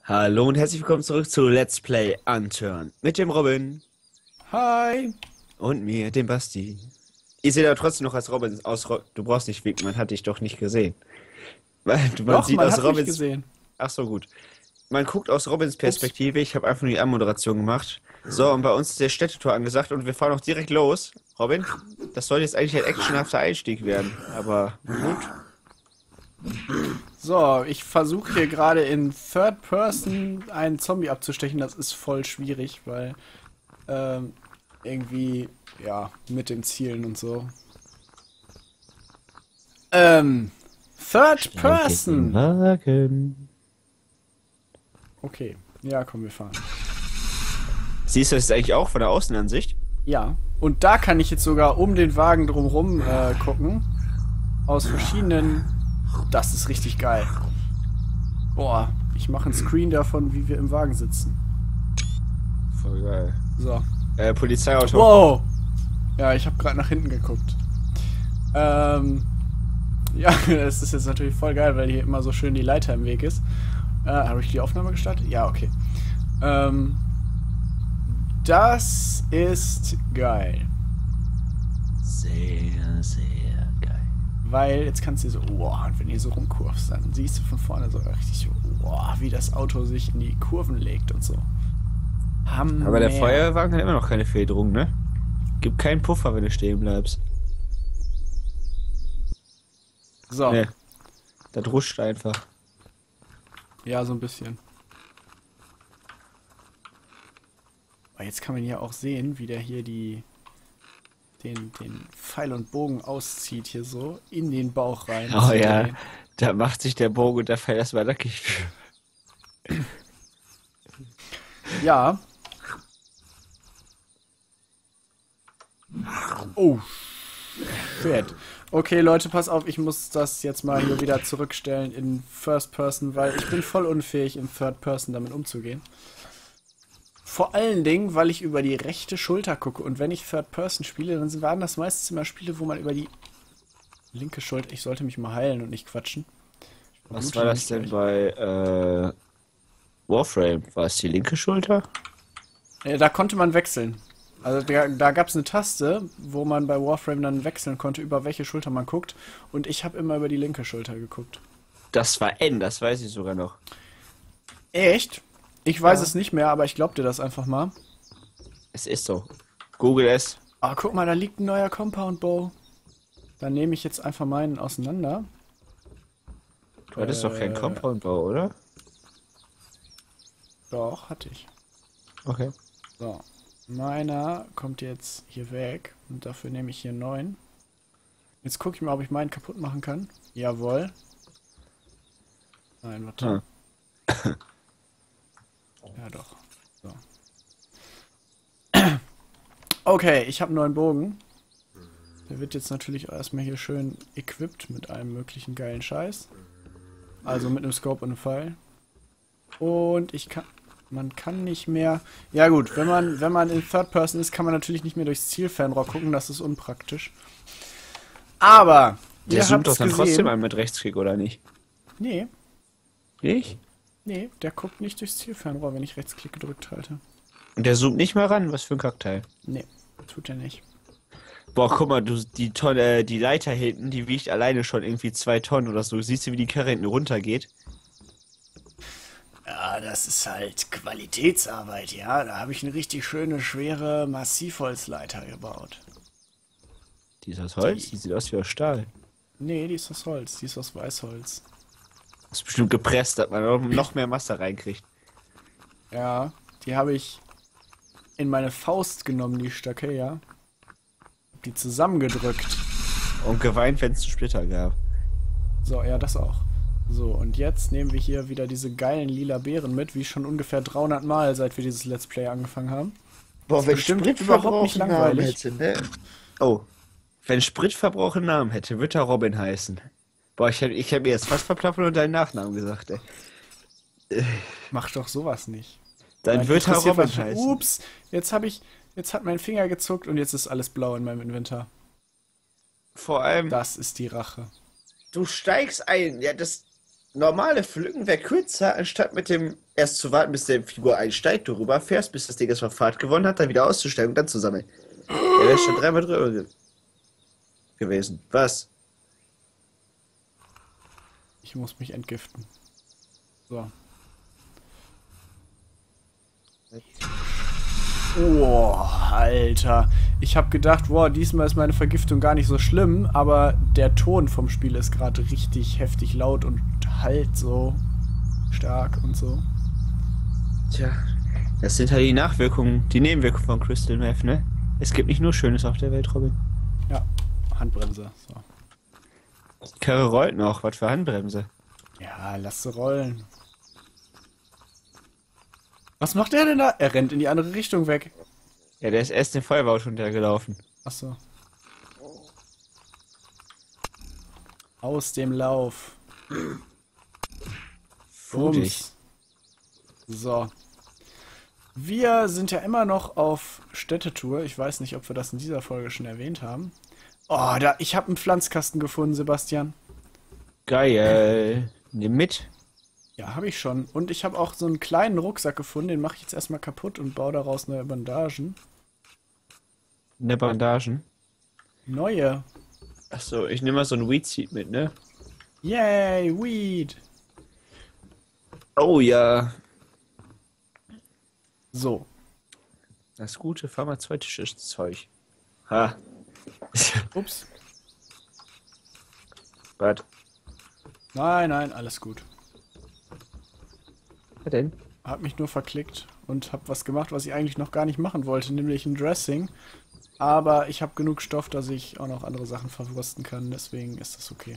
Hallo und herzlich willkommen zurück zu Let's Play Unturned mit dem Robin Hi. und mir, dem Basti. Ihr seht ja trotzdem noch als Robin aus. Du brauchst nicht winken, man hat dich doch nicht gesehen. Man Doch, sieht man aus hat mich Robins. gesehen. Ach so, gut. Man guckt aus Robins Ups. Perspektive. Ich habe einfach nur die Anmoderation gemacht. So, und bei uns ist der Städtetour angesagt und wir fahren auch direkt los. Robin, das soll jetzt eigentlich ein actionhafter Einstieg werden, aber gut. So, ich versuche hier gerade in Third Person einen Zombie abzustechen. Das ist voll schwierig, weil irgendwie, ja, mit den Zielen und so. Third Person. Wagen. Okay, ja, komm, wir fahren. Siehst du das eigentlich auch von der Außenansicht? Ja, und da kann ich jetzt sogar um den Wagen drumrum gucken. Aus verschiedenen. Das ist richtig geil. Boah, ich mache einen Screen davon, wie wir im Wagen sitzen. Voll geil. So. Polizeiauto. Wow! Ja, ich habe gerade nach hinten geguckt. Ja, das ist jetzt natürlich voll geil, weil hier immer so schön die Leiter im Weg ist. Habe ich die Aufnahme gestartet? Ja, okay. Das ist geil. Sehr, sehr geil. Weil jetzt kannst du so, wow, und wenn ihr so rumkurvst, dann siehst du von vorne so richtig so, wow, wie das Auto sich in die Kurven legt und so. Hammer. Aber der Feuerwagen hat immer noch keine Federung, ne? Gibt keinen Puffer, wenn du stehen bleibst. So, Ne, das ruscht einfach. ja, so ein bisschen. Aber jetzt kann man ja auch sehen, wie der hier den Pfeil und Bogen auszieht, hier so in den Bauch rein. Oh ja, da macht sich der Bogen und der Pfeil erstmal nackig für. Ja. Oh. Fett. Okay, Leute, pass auf, ich muss das jetzt mal hier wieder zurückstellen in First Person, weil ich bin voll unfähig, in Third Person damit umzugehen. Vor allen Dingen, weil ich über die rechte Schulter gucke. Und wenn ich Third Person spiele, dann waren das meistens immer Spiele, wo man über die linke Schulter... Ich sollte mich mal heilen und nicht quatschen. Was war das denn bei Warframe? War es die linke Schulter? Da konnte man wechseln. Also da gab es eine Taste, wo man bei Warframe dann wechseln konnte, über welche Schulter man guckt. Und ich habe immer über die linke Schulter geguckt. Das war N, das weiß ich sogar noch. Echt? Ich weiß Ja. es nicht mehr, aber ich glaub dir das einfach mal. Es ist so. Google es. Ah, guck mal, da liegt ein neuer Compound Bow. Dann nehme ich jetzt einfach meinen auseinander. Du hattest doch keinen Compound-Bau, oder? Doch, hatte ich. Okay. So. Meiner kommt jetzt hier weg. Und dafür nehme ich hier einen neuen. Jetzt gucke ich mal, ob ich meinen kaputt machen kann. Jawohl. Nein, warte. Ja, doch. So. Okay, ich habe einen neuen Bogen. Der wird jetzt natürlich erstmal hier schön equipped mit allem möglichen geilen Scheiß. Also mit einem Scope und einem Pfeil. Und man kann nicht mehr... Ja gut, wenn man in Third Person ist, kann man natürlich nicht mehr durchs Zielfernrohr gucken. Das ist unpraktisch. Aber, Der zoomt doch habt's dann gesehen. trotzdem an mit Rechtsklick, oder nicht? Nee, Nicht? nee, der guckt nicht durchs Zielfernrohr, wenn ich Rechtsklick gedrückt halte. Und der zoomt nicht mal ran? Was für ein Kackteil. Nee, tut er nicht. Boah, guck mal, die Leiter hinten, die wiegt alleine schon irgendwie 2 Tonnen oder so. Siehst du, wie die Karre hinten runtergeht? Ja, das ist halt Qualitätsarbeit, ja. Da habe ich eine richtig schöne, schwere Massivholzleiter gebaut. Die ist aus Holz? Die sieht aus wie aus Stahl. Nee, die ist aus Holz, die ist aus Weißholz. Das ist bestimmt gepresst, dass man noch mehr Masse reinkriegt. Ja, die habe ich in meine Faust genommen, die Stöcke, ja. Hab die zusammengedrückt. Und geweint, wenn es einen Splitter gab. So, ja, das auch. So, und jetzt nehmen wir hier wieder diese geilen lila Beeren mit, wie schon ungefähr 300 Mal, seit wir dieses Let's Play angefangen haben. Boah, wenn bestimmt überhaupt nicht langweilig. Ne? Oh, wenn Spritverbrauch einen Namen hätte, würde er Robin heißen. Boah, ich hätt mir jetzt fast verplappert und deinen Nachnamen gesagt, ey. Mach doch sowas nicht. Dann Nein, wird er interessiert Robin was- heißen. Ups, jetzt hat mein Finger gezuckt und jetzt ist alles blau in meinem Inventar. Vor allem, Das ist die Rache. du steigst ein. Ja, das normale Pflücken wäre kürzer, anstatt mit dem erst zu warten, bis der Figur einsteigt, du rüberfährst, bis das Ding erstmal Fahrt gewonnen hat, dann wieder auszusteigen und dann zu sammeln. Der wäre schon dreimal drüber gewesen. Was? Ich muss mich entgiften. So. Oh, Alter. Ich habe gedacht, wow, diesmal ist meine Vergiftung gar nicht so schlimm, aber der Ton vom Spiel ist gerade richtig heftig laut und halt so stark und so. Tja, das sind halt die Nachwirkungen, die Nebenwirkungen von Crystal Meth, ne? Es gibt nicht nur Schönes auf der Welt, Robin. Ja, Handbremse. So. Die Karre rollt noch, was für Handbremse. Ja, lass sie rollen. Was macht der denn da? Er rennt in die andere Richtung weg. Ja, der ist erst den Feuerwehrauto hintergelaufen. Achso. Aus dem Lauf. Fudig. So. Wir sind ja immer noch auf Städtetour. Ich weiß nicht, ob wir das in dieser Folge schon erwähnt haben. Oh, ich habe einen Pflanzkasten gefunden, Sebastian. Geil. Nimm mit. Ja, habe ich schon. Und ich habe auch so einen kleinen Rucksack gefunden. Den mache ich jetzt erstmal kaputt und baue daraus neue Bandagen. Ne Bandagen. Neue. Achso, ich nehme mal so ein Weed Seed mit, ne? Yay, Weed. Oh ja. So. Das gute pharmazeutische Zeug. Ha. Ups. Was? Nein, nein, alles gut. Was denn? Hab mich nur verklickt und hab was gemacht, was ich eigentlich noch gar nicht machen wollte, nämlich ein Dressing. Aber ich habe genug Stoff, dass ich auch noch andere Sachen verwursten kann, deswegen ist das okay.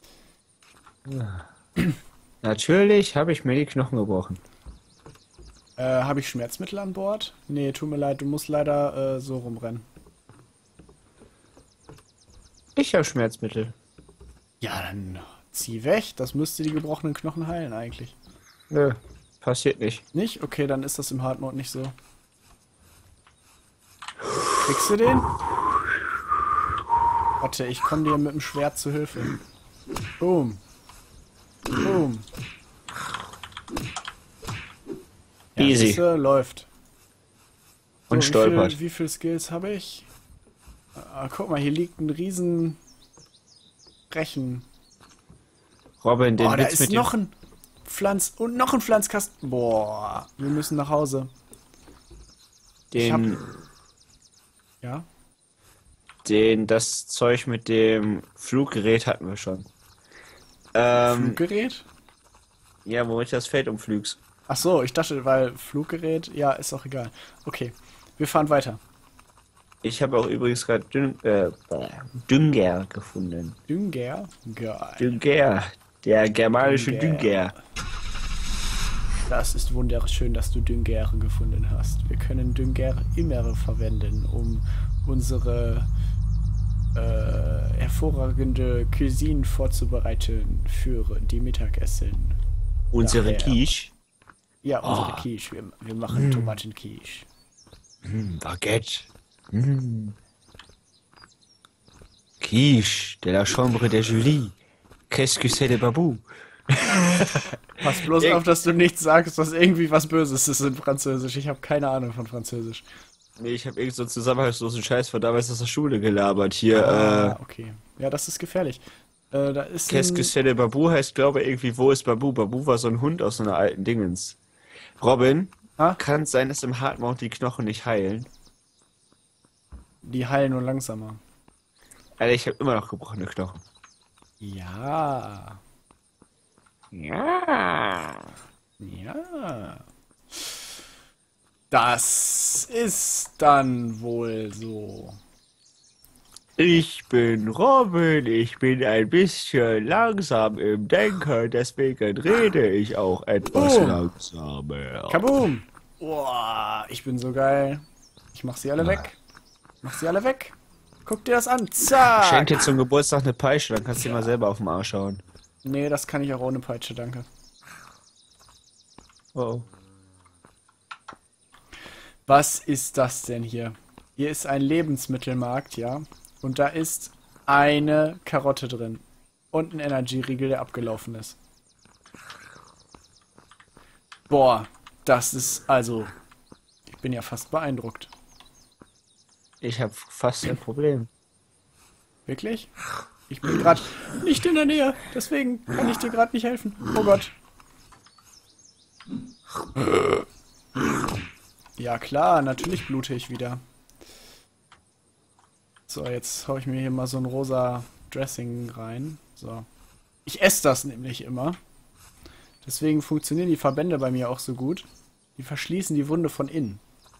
Natürlich habe ich mir die Knochen gebrochen. Habe ich Schmerzmittel an Bord? Nee, tut mir leid, du musst leider so rumrennen. Ich habe Schmerzmittel. Ja, dann zieh weg. Das müsste die gebrochenen Knochen heilen eigentlich. Nö, passiert nicht. Nicht? Okay, dann ist das im Hard Mode nicht so. Kriegst du den? Warte, ich komme dir mit dem Schwert zu Hilfe. Boom. Boom. Ja, Easy. siehste, läuft. So, Und stolpert. Wie viel Skills habe ich? Guck mal, hier liegt ein riesen Rechen. Robin, den Oh, da Witz ist mit noch ein und noch ein Pflanzkasten. Boah, wir müssen nach Hause. den, Ja? das Zeug mit dem Fluggerät hatten wir schon. Fluggerät? Ja, womit du das Feld umflügst. Ach so, ich dachte, weil Fluggerät, ja, ist auch egal. Okay, wir fahren weiter. Ich habe auch übrigens gerade Dünger gefunden. Dünger? Geil. Dünger, der germanische Dünger. Dünger. Das ist wunderschön, dass du Dünger gefunden hast. Wir können Dünger immer verwenden, um unsere hervorragende Cuisine vorzubereiten für die Mittagessen. Unsere Daher. Quiche. Ja, unsere Quiche. Wir machen Tomatenquiche. Baguette. Quiche de la chambre de Julie. Qu'est-ce que c'est de Babou? Pass bloß auf, dass du nichts sagst, was irgendwie was Böses ist in Französisch. Ich habe keine Ahnung von Französisch. Nee, ich habe irgend so einen zusammenhangslosen Scheiß von damals aus der Schule gelabert. Hier, Okay. Ja, das ist gefährlich. Da ist Qu'est-ce que c'est de Babou heißt, glaube ich, irgendwie, wo ist Babu? Babu war so ein Hund aus so einer alten Dingens. Robin, kann es sein, dass im Hardmount die Knochen nicht heilen? Die heilen nur langsamer. Alter, ich habe immer noch gebrochene Knochen. Ja. Ja. Ja. Das ist dann wohl so. Ich bin Robin, ich bin ein bisschen langsam im Denken, deswegen rede ich auch etwas langsamer. Kaboom! Boah, ich bin so geil. Ich mach sie alle weg. Mach sie alle weg. Guck dir das an. Zack! Schenk dir zum Geburtstag eine Peitsche, dann kannst du dir mal selber auf den Arsch schauen. Nee, das kann ich auch ohne Peitsche, danke. Oh. Was ist das denn hier? Hier ist ein Lebensmittelmarkt, ja. Und da ist eine Karotte drin. Und ein Energy-Riegel, der abgelaufen ist. Boah, das ist also. Ich bin ja fast beeindruckt. Ich habe fast ein Problem. Wirklich? Ich bin gerade nicht in der Nähe, deswegen kann ich dir gerade nicht helfen. Oh Gott. Ja klar, natürlich blute ich wieder. So, jetzt hau ich mir hier mal so ein rosa Dressing rein. So. Ich esse das nämlich immer. Deswegen funktionieren die Verbände bei mir auch so gut. Die verschließen die Wunde von innen.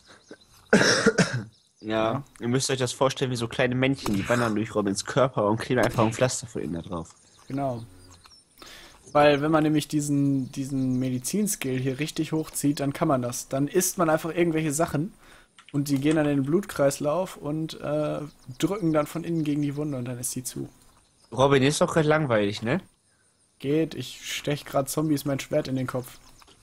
Ja, ihr müsst euch das vorstellen wie so kleine Männchen, die wandern durch Robins Körper und kleben einfach ein Pflaster von innen da drauf. Genau. Weil wenn man nämlich diesen Medizinskill hier richtig hochzieht, dann kann man das. Dann isst man einfach irgendwelche Sachen und die gehen dann in den Blutkreislauf und drücken dann von innen gegen die Wunde und dann ist die zu. Robin, ist doch gerade langweilig, ne? Geht, ich stech gerade Zombies mein Schwert in den Kopf.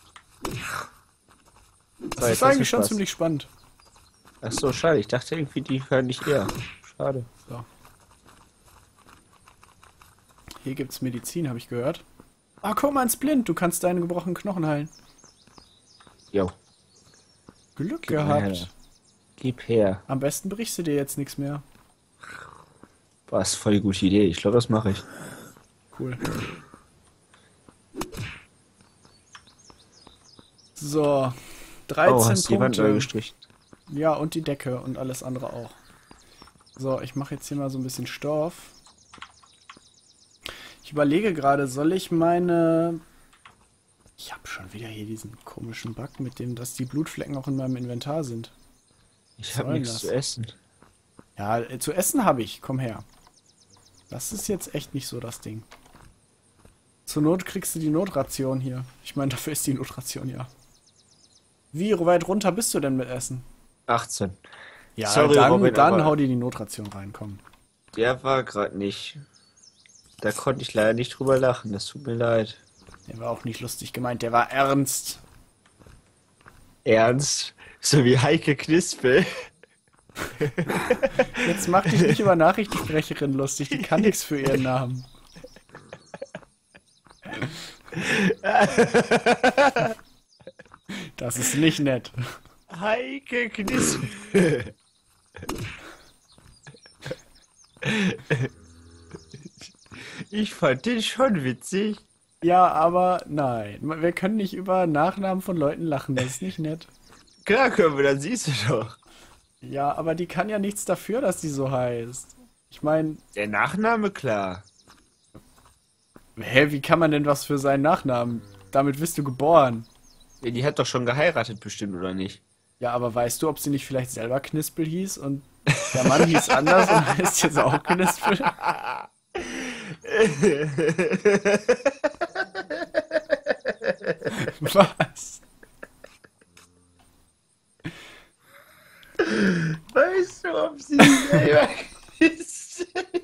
Das ist eigentlich schon ziemlich spannend. Ach so, schade. Ich dachte irgendwie, die hören nicht eher. Schade. So. Hier gibt's Medizin, habe ich gehört. Ah, guck mal, ein Splint. Du kannst deine gebrochenen Knochen heilen. Jo. Glück Gib gehabt. her. Gib her. Am besten brichst du dir jetzt nichts mehr. Was, voll die gute Idee. Ich glaube, das mache ich. Cool. So. 13 hast die Wand neu Punkte. gestrichen. Ja, und die Decke und alles andere auch. So, ich mache jetzt hier mal so ein bisschen Stoff. Ich überlege gerade, soll ich meine... Ich habe schon wieder hier diesen komischen Bug mit dem, dass die Blutflecken auch in meinem Inventar sind. Ich habe soll nichts das? zu essen. Ja, zu essen habe ich. Komm her. Das ist jetzt echt nicht so das Ding. Zur Not kriegst du die Notration hier. Ich meine, dafür ist die Notration, ja. Wie weit runter bist du denn mit Essen? 18. Ja, Sorry, dann, Robin, dann aber hau dir die Notration rein, komm. der war gerade nicht. Da konnte ich leider nicht drüber lachen. Das tut mir leid. Der war auch nicht lustig gemeint, der war ernst. Ernst? So wie Heike Knispel. Jetzt mach dich nicht über Nachrichtensprecherin lustig, die kann nichts für ihren Namen. Das ist nicht nett. Heike Knispel. Ich fand den schon witzig. Ja, aber nein. Wir können nicht über Nachnamen von Leuten lachen, das ist nicht nett. Klar können wir, dann siehst du doch. Ja, aber die kann ja nichts dafür, dass die so heißt. Ich meine, Der Nachname, klar. hä, wie kann man denn was für seinen Nachnamen? Damit bist du geboren. Ja, die hat doch schon geheiratet bestimmt, oder nicht? Ja, aber weißt du, ob sie nicht vielleicht selber Knispel hieß und der Mann hieß anders und heißt jetzt auch Knispel? Was? Weißt du, ob sie selber ist?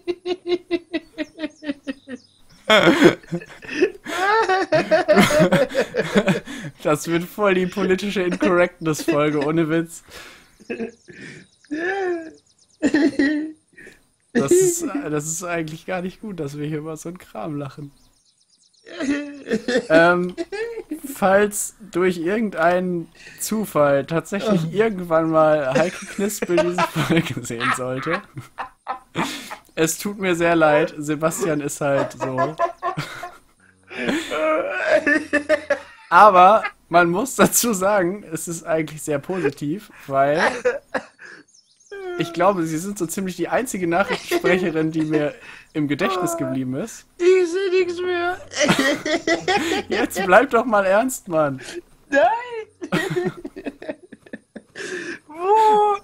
Das wird voll die politische Incorrectness-Folge, ohne Witz. Das ist eigentlich gar nicht gut, dass wir hier über so einen Kram lachen. Falls durch irgendeinen Zufall tatsächlich irgendwann mal Heike Knispel diese Folge sehen sollte. Es tut mir sehr leid, Sebastian ist halt so. Aber man muss dazu sagen, es ist eigentlich sehr positiv, weil ich glaube, sie sind so ziemlich die einzige Nachrichtensprecherin, die mir im Gedächtnis geblieben ist. Ich sehe nichts mehr. Jetzt bleib doch mal ernst, Mann. Nein. Wo?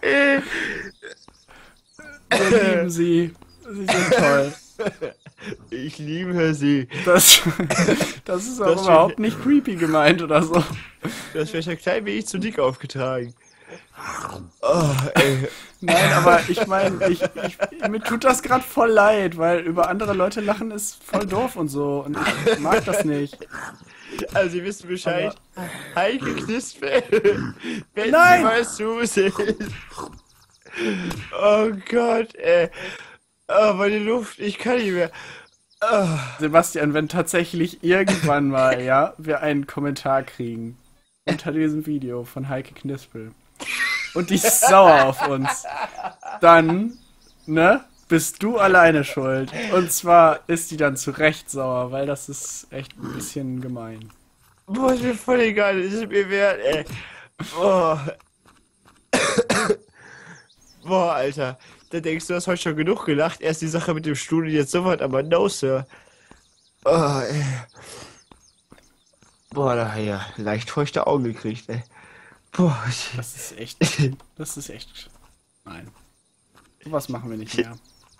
Wir lieben sie. Sie sind toll. Ich liebe sie. Das ist auch Das überhaupt nicht creepy gemeint oder so. Das wäre ja klein wenig zu dick aufgetragen. Oh, ey. Nein, aber ich meine, mir tut das gerade voll leid, weil über andere Leute lachen ist voll doof und so. Und ich mag das nicht. Also, Sie wissen Bescheid. Heike Knispel. Wenn Nein! Sie mal zusehen. Oh Gott, ey. Oh, meine Luft, ich kann nicht mehr. Oh. Sebastian, wenn tatsächlich irgendwann mal, ja, wir einen Kommentar kriegen, unter diesem Video von Heike Knispel und die ist sauer auf uns, dann, ne, bist du alleine schuld. Und zwar ist die dann zu Recht sauer, weil das ist echt ein bisschen gemein. Boah, ist mir voll egal, das ist mir wert, ey. Boah. Boah, Alter. Da denkst du, hast heute schon genug gelacht. Erst die Sache mit dem Stuhl und jetzt sofort, aber no, Sir. Oh, ey. Boah, da hat ja leicht feuchte Augen gekriegt, ey. Boah. Das ist echt, nein. Sowas machen wir nicht mehr.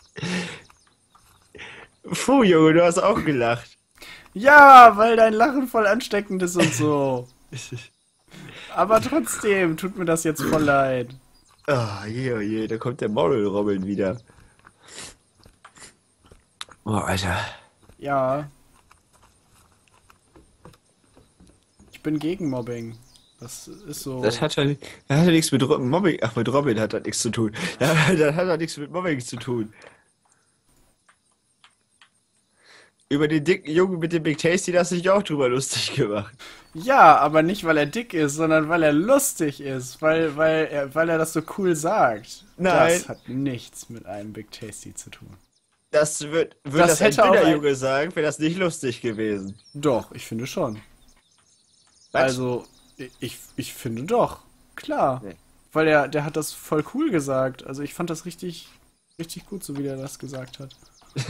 Puh, Junge, du hast auch gelacht. Ja, weil dein Lachen voll ansteckend ist und so. Aber trotzdem tut mir das jetzt voll leid. Ah, je, oh je, da kommt der Moral-Robin wieder. Boah, Alter. Ja. Ich bin gegen Mobbing. Das ist so. Das hat ja nichts mit Mobbing. Ach, mit Robin hat das nichts zu tun. Das hat ja nichts mit Mobbing zu tun. Über den dicken Jungen mit dem Big Tasty, da hast du dich auch drüber lustig gemacht. Ja, aber nicht, weil er dick ist, sondern weil er lustig ist. Weil er das so cool sagt. Nein. Das hat nichts mit einem Big Tasty zu tun. Das wird Das das ein hätte auch dünner ein- Junge sagen, wäre das nicht lustig gewesen. Doch, ich finde schon. Was? Also, ich finde doch. Klar. Nee. Weil der hat das voll cool gesagt. Also ich fand das richtig gut, so wie der das gesagt hat.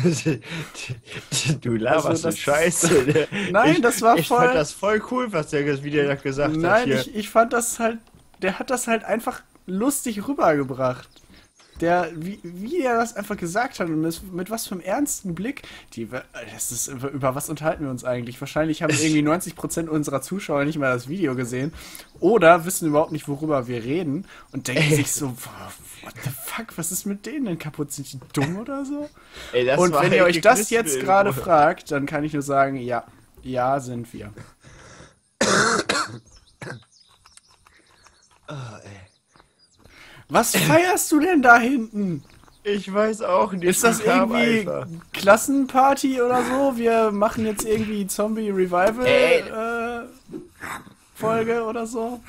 Du laberst Also so das- Scheiße. Ne? Nein, das war ich voll- fand das voll cool, was der wieder da gesagt hat Nein, hier. ich fand das halt, der hat das halt einfach lustig rübergebracht. Wie er das einfach gesagt hat und mit was für einem ernsten Blick. Über was unterhalten wir uns eigentlich? Wahrscheinlich haben irgendwie 90% unserer Zuschauer nicht mal das Video gesehen oder wissen überhaupt nicht, worüber wir reden und denken sich so, what the fuck, was ist mit denen denn kaputt? Sind die dumm oder so? Ey, das Und war wenn ihr euch Heike das Knispel jetzt irgendwo. gerade fragt, dann kann ich nur sagen, ja, sind wir. Was feierst du denn da hinten? Ich weiß auch nicht. Ist das die kam irgendwie einfach. Klassenparty oder so? Wir machen jetzt irgendwie Zombie Revival Folge oder so?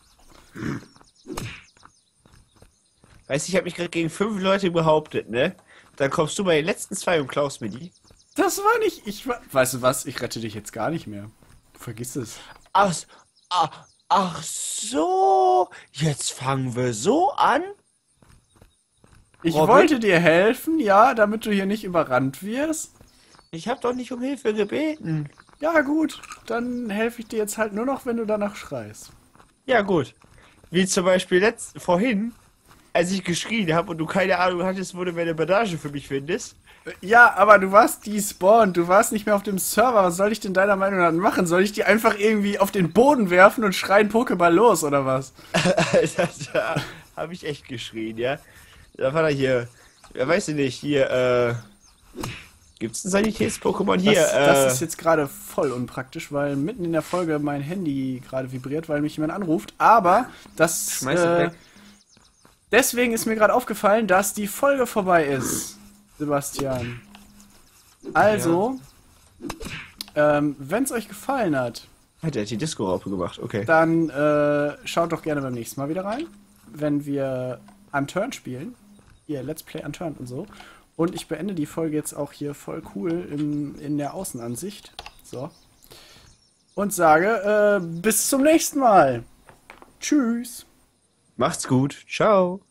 Weißt du, ich habe mich gerade gegen 5 Leute behauptet, ne? Dann kommst du bei den letzten 2 und klaust mir die. Das war nicht. Weißt du was? Ich rette dich jetzt gar nicht mehr. Vergiss es. Ach, ach so. Jetzt fangen wir so an. Ich Robin? wollte dir helfen, ja, damit du hier nicht überrannt wirst. Ich habe doch nicht um Hilfe gebeten. Ja, gut. Dann helfe ich dir jetzt halt nur noch, wenn du danach schreist. Ja, gut. Wie zum Beispiel vorhin, als ich geschrien habe und du keine Ahnung hattest, wo du eine Bandage für mich findest. Ja, aber du warst despawned, du warst nicht mehr auf dem Server. Was soll ich denn deiner Meinung nach machen? Soll ich die einfach irgendwie auf den Boden werfen und schreien Pokéball los, oder was? Da habe ich echt geschrien, ja. Da war da hier, ja, weiß ich nicht, hier, gibt's ein Sanitäts-Pokémon hier? Das ist jetzt gerade voll unpraktisch, weil mitten in der Folge mein Handy gerade vibriert, weil mich jemand anruft. Aber das, Schmeiß es weg. deswegen ist mir gerade aufgefallen, dass die Folge vorbei ist, Sebastian. Also, wenn es euch gefallen hat, Hat er die Disco-Raupe gemacht, okay. dann schaut doch gerne beim nächsten Mal wieder rein, wenn wir Unturned spielen. Hier, Let's Play Unturned und so. Und ich beende die Folge jetzt auch hier voll cool in der Außenansicht. So. Und sage, bis zum nächsten Mal. Tschüss. Macht's gut. Ciao.